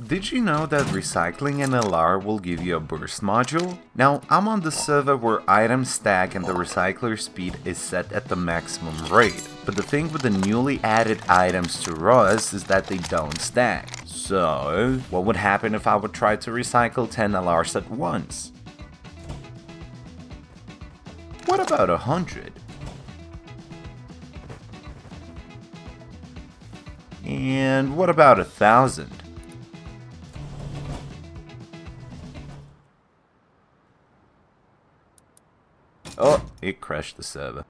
Did you know that recycling an LR will give you a burst module? Now, I'm on the server where items stack and the recycler speed is set at the maximum rate. But the thing with the newly added items to Rust is that they don't stack. So, what would happen if I would try to recycle 10 LRs at once? What about 100? And what about 1,000? Oh, it crashed the server.